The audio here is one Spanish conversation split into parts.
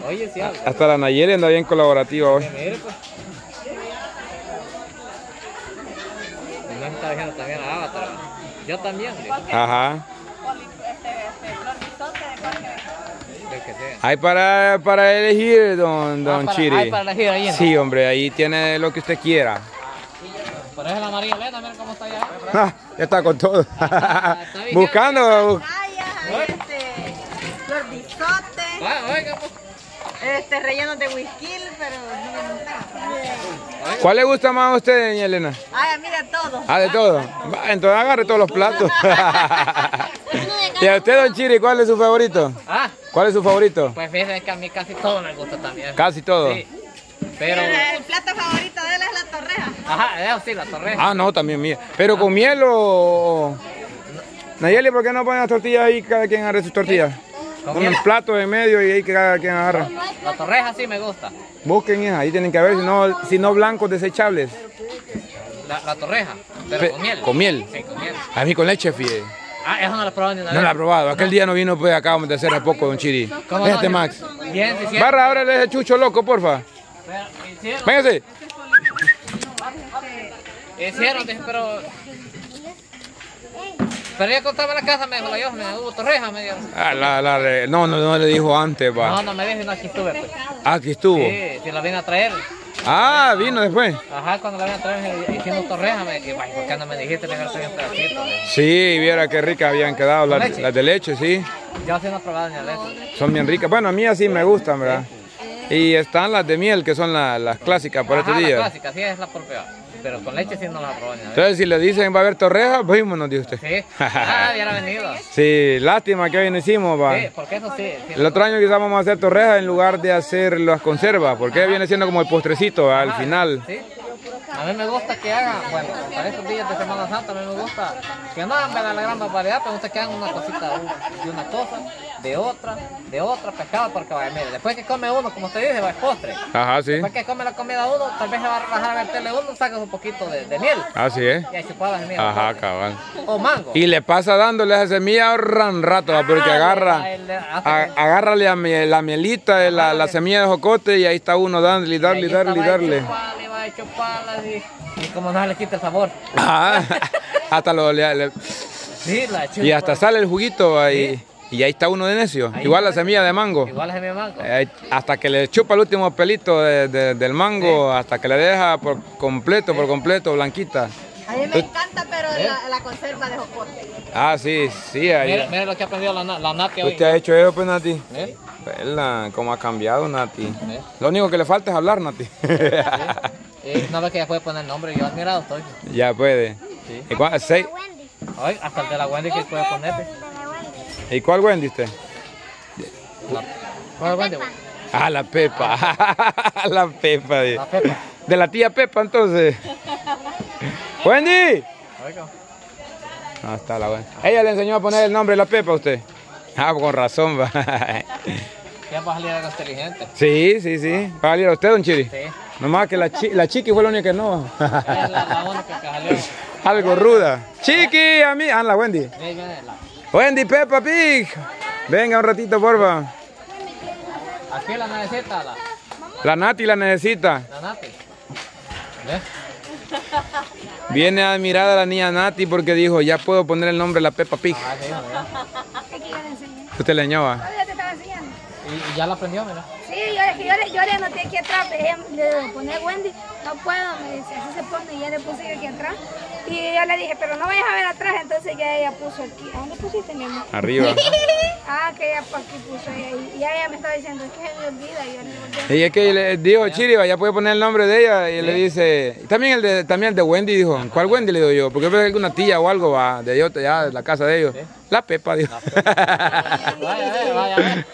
Oye, sí. Hasta la Nayeli anda bien colaborativa hoy. Mire, pues. No está diciendo también a Avatar. Yo también. Ajá. Del que sea. Hay para elegir, don Chiri. Hay para elegir ahí. Sí, hombre, ahí tiene lo que usted quiera. Por eso la María Elena, mira cómo está allá. Ya está con todo. Está bien. Buscando. Flor de isote, Oiga, pues. rellenos de whisky, pero no me gusta. ¿Cuál le gusta más a usted, doña Elena? Ay, a mí de todo. Ah, de todo. Va, entonces agarre todos los platos. ¿Y a usted, don Chiri, cuál es su favorito? Ah, ¿Cuál es su favorito? pues fíjense que a mí casi todo me gusta también. Casi todo. Sí. Pero. El plato favorito de él es la torreja. Ajá, eso sí, la torreja. Ah, no, también mía. ¿Pero con miel o...? Nayeli, ¿por qué no ponen las tortillas ahí cada quien agarre sus tortillas? Con Un miel. plato en medio y ahí que cada quien agarra. La torreja sí me gusta. Busquen esa, ahí tienen que haber, si no blancos desechables. La torreja, pero con miel. Con miel. Sí, con miel. A mí con leche, fíjate. Ah, eso no lo he probado ni una No vez. la he probado. Aquel día no vino, pues acabamos de hacer hace poco, don Chiri. ¿Cómo Fíjate, no? Max. Bien, sí, sí. Barra, ábrele ese chucho loco, porfa. Véngase. Hicieron, pero ya contaba la casa, me dijo la yo, me hubo torreja, me dijo. No le dijo antes, No, va. no me dijo, no, aquí estuve, pues. Aquí estuvo. Sí, si la vine a traer. Ah, vino después. Ajá, cuando la vine a traer, hicimos torreja, me dije, ¿por qué no me dijiste? Le agarré un pedacito. Sí, viera qué ricas habían quedado ¿Con leche? las de leche, sí. Yo sí no he probado ni la leche. Son bien ricas. Bueno, a mí así me gustan, ¿verdad? Y están las de miel, que son las clásicas por estos Ajá, la días. clásica, sí, es la propia. Pero con leche sí no la he probado ni la leche. Entonces, si le dicen va a haber torreja, vámonos, dice usted. Sí, hubiera venido. Sí, lástima que hoy no hicimos, va. Sí, porque eso sí. El otro año quizás vamos a hacer torrejas en lugar de hacer las conservas, porque viene siendo como el postrecito al Ajá, final. Sí. A mí me gusta que hagan, bueno, para estos días de Semana Santa a mí me gusta que no hagan la gran barbaridad, pero me gusta que hagan una cosita de una cosa, de otra, pescado, porque vaya, mire, después que come uno, como usted dice, va es postre. Ajá, sí. Después que come la comida uno, tal vez se va a bajar a verterle uno, sacas un poquito de miel. Así es. Y ahí chupadas de miel. Ajá, cabal. O mango. Y le pasa dándole esa semilla ahorran rato, ¿va? Porque agárrale la mielita de la semilla de jocote y ahí está uno dándole, darle. Va a chuparla y como no se le quita el sabor. Ajá, hasta Sí, la chupa. y hasta sale el juguito ahí. Y ahí está uno de necio. Ahí Igual la está. semilla de mango. Igual es mi mango. Hasta que le chupa el último pelito del mango, hasta que le deja por completo, blanquita. A mí me encanta, pero la conserva de jocote. Ah, sí, ahí. Mira lo que ha aprendido la Nati hoy. ¿Usted ha hecho eso, pues, Nati? ¿Eh? Vela, cómo ha cambiado, Nati. ¿Eh? Lo único que le falta es hablar, Nati. No ve que ya puede poner nombre, yo admirado estoy. Ya puede. Sí. ¿Y Hasta el de la Wendy que puede ponerte. ¿Y cuál Wendy usted? ¿Cuál es Wendy? Ah, la Pepa. La Pepa. La Pepa. De la tía Pepa, entonces. ¡Wendy! Oiga. Ah, está la Wendy. Ella le enseñó a poner el nombre de la Pepa a usted. Ah, con razón, va. Ya va a salir algo inteligente. Sí. ¿Va a salir a usted, don Chiri? Sí. Nomás que la Chiqui fue la única que no. Es la única que salió. Algo ruda. Chiqui, a mí. Ah, la Wendy. Ahí viene Wendy, Peppa Pig. Venga un ratito, porfa. Aquí la necesita La Nati la necesita. la Nati. ¿Ves? Viene admirada la niña Nati porque dijo, ya puedo poner el nombre de la Peppa Pig. Ah, sí, ¿verdad? Es que yo le enseñé. Usted le enseñó. Ya te estaba enseñando. Y ya la aprendió, mira. Sí, yo le anoté aquí atrás, de poner Wendy, no puedo, me dice, así se pone, y ya le puse yo aquí atrás. Y yo le dije, pero no vayas a ver atrás, entonces ya ella puso aquí. ¿A dónde pusiste, mi amor? Arriba. Ah, que ella aquí puso ella. Y ya ella me estaba diciendo, es que se me olvida. Y yo le digo, Y es que le dijo Chiriba, ya puede poner el nombre de ella. Y le dice, también el de Wendy, dijo. ¿Cuál Wendy? Le digo yo, porque es alguna tía o algo va de ellos, ya de la casa de ellos. La Pepa, dijo. Vaya a ver.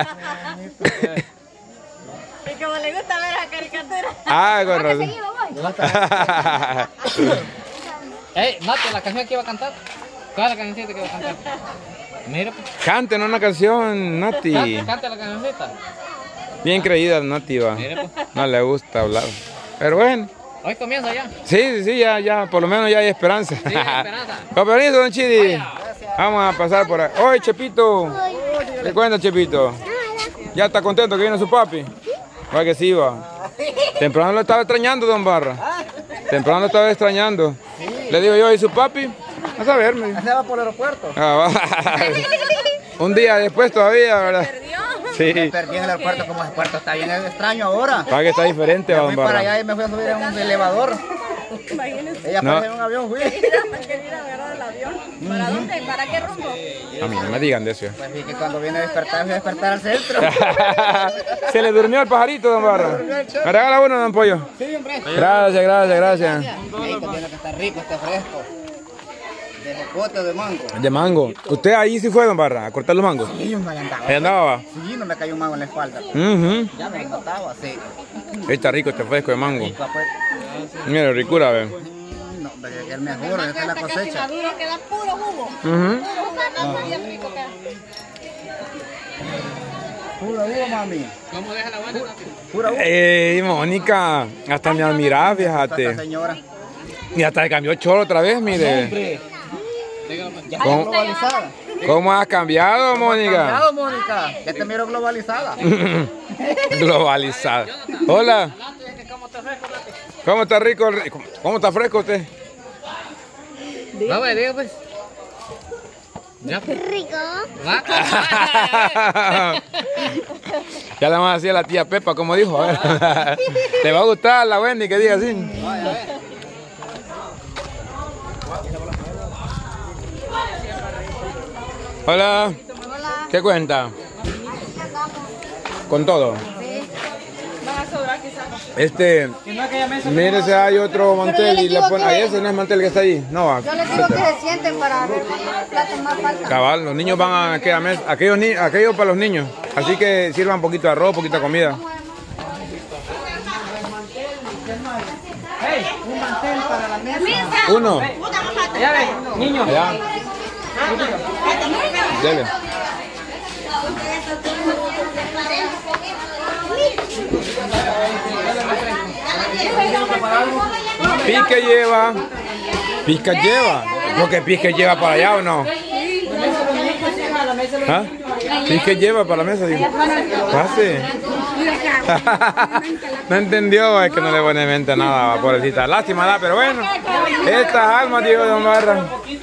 Y como le gusta ver la caricatura. Ah, con razón. seguido voy. Ey, Nati, la canción que iba a cantar. ¿Cuál es la cancioncita que iba a cantar? Mira, pues. Canten una canción, Nati. Cante la cancioncita. Bien creída, Nati, va. Mira, pues. No le gusta hablar. Pero bueno. Hoy comienza ya. Sí, ya, por lo menos ya hay esperanza. Sí, hay esperanza. Con permiso, don Chidi. Vamos a pasar por ahí. ¡Oye, Chepito! ¿Qué cuenta, Chepito? ¿Ya está contento que viene su papi? Va que sí, va. Temprano lo estaba extrañando, don Barra. Temprano lo estaba extrañando. Le digo yo, ¿y su papi? A saberme. Se va por el aeropuerto. Ah, va. Un día después todavía, ¿verdad? Sí. Me perdí en el aeropuerto, como el puerto está bien extraño ahora. Para que está diferente, Me don fui para Barra. allá y me fui a subir en un elevador. Ella No. fue en un avión, fui. ¿Para dónde? ¿Para qué rumbo? A mí no me digan de eso. Pues vi que cuando viene a despertar, fui a despertar al centro. Se le durmió el pajarito, don Barra. ¿Me regala uno, don Pollo? Sí, hombre. Gracias, gracias, gracias. Esto tiene que estar rico, está fresco. De jocote o de mango. De mango. ¿Usted ahí sí fue, don Barra, a cortar los mangos? Sí, yo me andaba. Ahí andaba. Sí, no me cayó un mango en la espalda. Uh Ya me notaba, sí. Está rico este fresco de mango. Rico, pues. Mira, ricura, ve. No, pero es el mejor, esta es la cosecha. Queda puro jugo. Bien rico queda. Pura uva, mami. ¿Cómo deja la buena? Pura uva. Mónica, hasta me admiraba, Esta fíjate. señora. Y hasta le cambió cholo otra vez, mire. Hombre. Ya está ¿Cómo? globalizada. ¿Cómo has cambiado, Mónica? Cambiado, Mónica. Ya te miro globalizada. Globalizada. Hola. ¿Cómo está rico? ¿Cómo está fresco usted? Vamos, diga pues. Ya, pues. Rico. Va. Ya le vamos a decir a la tía Pepa, como dijo. A ver. ¿Te va a gustar la Wendy que diga así? Hola. ¿Qué cuenta? Con todo. Mire, si hay otro mantel y le pone. Ahí ese no es mantel que está ahí. No va. Yo les digo que se sienten para ver platos más falta. Cabal, los niños van a aquella mesa. Aquellos para los niños. Así que sirvan poquito de arroz, poquita comida. Un mantel para la mesa. Uno. Ya ve, niño. Allá. Dele. Pique lleva. Pizca lleva. Porque Pique lleva para allá o no. ¿Ah? Pique lleva para la mesa, digo. Pase. No entendió, es que no le pone en mente nada, pobrecita. Lástima, da, pero bueno. Estas almas, digo, don Barra.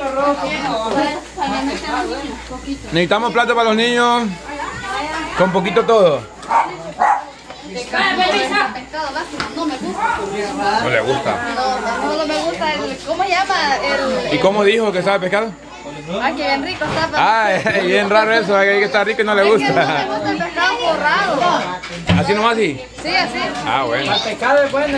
Necesitamos plato para los niños. Con poquito todo. No me gusta. No le gusta. No me gusta el. ¿Cómo se llama? ¿Y cómo dijo que sabe pescado? Ay, que bien rico está. Ah, es bien raro eso, que está rico y no le Es que no me gusta. gusta el pescado forrado. ¿Así nomás así? Sí, así. Ah, bueno. Pescado es bueno.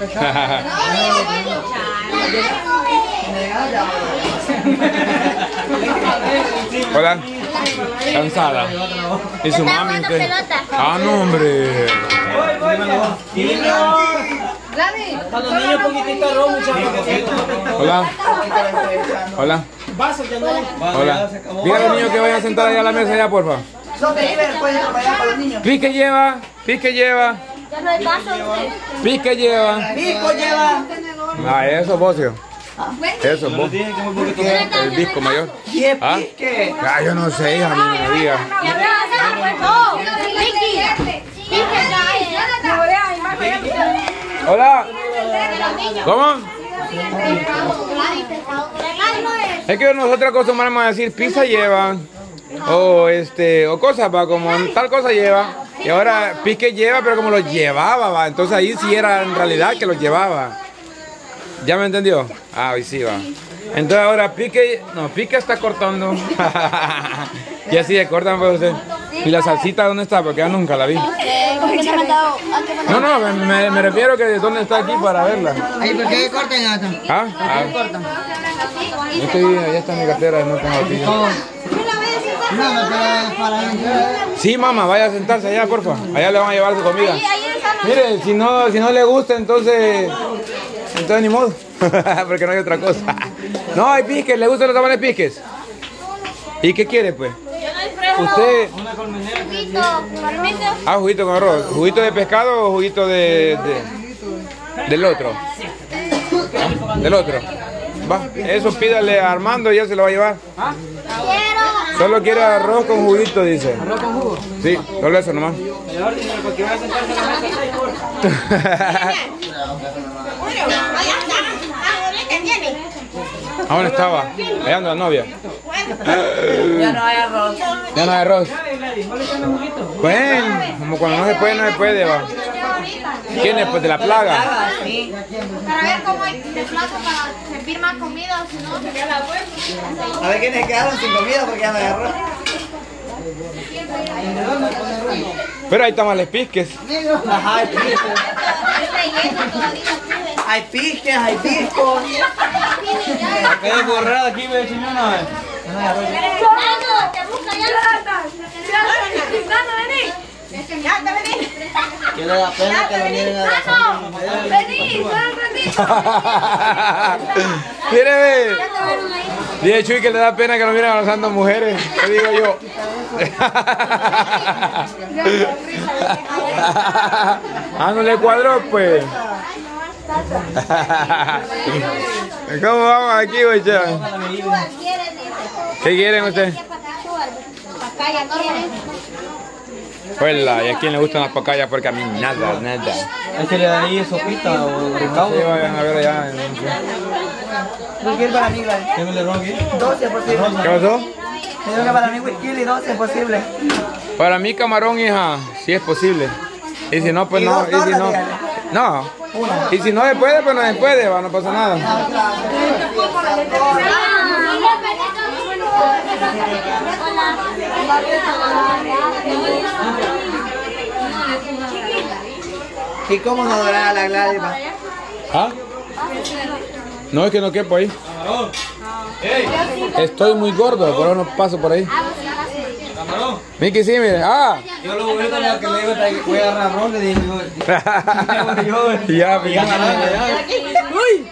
Hola. Cansada. ¿Y su mami usted? Ah, no, hombre. Gladys. Cuando los niños poquitito arroz, muchachos. Hola. Hola. Vasos ya no. Hola. Diga a los niños que vayan a sentar allá a la mesa ya, porfa. Son de Iber, pueden acompañar para los niños. Pique lleva. Pique lleva. Ya no hay vasos. Pique lleva. Pico lleva. Ah, eso, bocio. Eso, vos. El disco mayor. Y es ¿Ah? pique. Ah, yo no sé, hija, a mí no me diga. No, Vicky. Hola. ¿Cómo? Es que nosotros acostumbramos a decir pizza lleva o cosas, va, como tal cosa lleva. Y ahora pique lleva, pero como lo llevaba, va. Entonces ahí sí era en realidad que lo llevaba. ¿Ya me entendió? Ah, hoy sí va. Entonces ahora pique está cortando. Y así de cortan pues usted. ¿Y la salsita dónde está? Porque yo nunca la vi. No, me refiero que de dónde está aquí para verla. Ahí, ¿por qué corten acá? ¿Ah? Ya está mi cartera, no tengo aquí. Sí, mamá, vaya a sentarse allá, porfa. Allá le van a llevar su comida. Mire, si no le gusta, entonces ni modo. Porque no hay otra cosa. No, hay piques, ¿le gustan los tamales piques? ¿Y qué quiere, pues? Usted... Ah, juguito con arroz. ¿Juguito de pescado o juguito del otro? ¿Ah? Del otro. Va, eso pídale a Armando y él se lo va a llevar. Solo quiere arroz con juguito, dice. ¿Arroz con jugo? Sí, solo eso nomás. Mejor dinero, porque van a sentarse en la mesa. ¿A dónde estaba? Allá anda la novia. Ya no hay arroz. Ya no hay arroz. Bueno, como cuando no se puede, va. ¿Quién es? Pues de la plaga. Sí. Para ver cómo hay de plato para servir más comida o si no, sería la vuelta. A ver quiénes quedaron sin comida porque ya no hay arroz. Pero hay tamales pisques. Ajá, hay pisques. Hay pisques, hay piscos. Quedé borrado aquí, me decís no, no. Que le da pena que lo miren a la Vení, Mire, ve. Dice Chuy que le da pena que lo miren abrazando mujeres. ¿Qué digo yo? Ah, no le cuadró, pues. ¿Cómo vamos aquí, muchachos? ¿Qué quieren ustedes? Pues y a quién le gustan las pacayas porque a mí nada. Es que le da ahí sopita o recaudo. Sí, vayan a ver allá. whisky para mí, Gladys. ¿Qué me le roba aquí? 12 es posible. ¿Qué pasó? Digo que para mí whisky y 12 es posible. Para mí camarón, hija, sí es posible. Y si no, pues Y no. dos Y si tortas, no, dígale. no. Una. Y si no se puede, pues no se puede, va, no pasa nada. ¿Y cómo no dorará la Gladys? Va? ¿Ah? No, es que no quepo ahí. Estoy muy gordo, por eso no paso por ahí. Miki, sí, mire. Ah. Yo lo bonito es que le digo que voy a agarrar arroz, le digo Ya, mira. ¡Uy!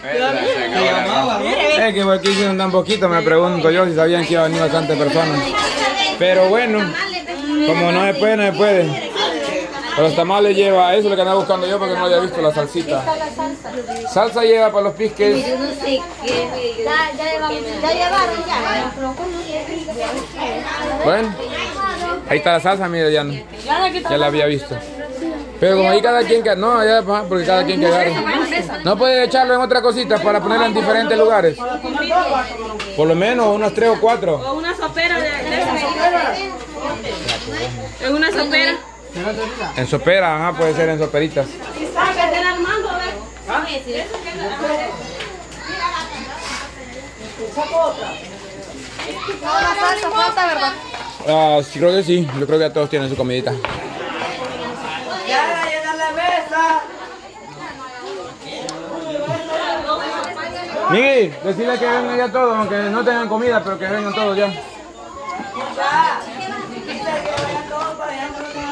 Es que por aquí hicieron tan poquito, me pregunto yo si sabían que iba a venir bastantes personas. Pero bueno, como no se puede, no se puede. Pero los tamales lleva, eso es lo que andaba buscando yo porque no había visto la salsita. Salsa lleva para los pisques. Yo no sé qué. Ya llevaron ya. Bueno, ahí está la salsa, mire, ya, ya la había visto. Pero como ahí cada quien que... No, ya, porque cada quien que agarre. No puede echarlo en otra cosita para ponerlo en diferentes lugares. Por lo menos unos 3 o 4. O una sopera de es una sopera. En sopera, ajá, puede ser en soperitas. La salsa falta, ¿verdad? Ah, sí, creo que sí. Yo creo que ya todos tienen su comidita. ¡Ya, llenar la mesa! Miguel, decirle que vengan ya todos, aunque no tengan comida, pero que vengan todos ya. ¡Ya! Dile que vayan todos para allá, que no tengan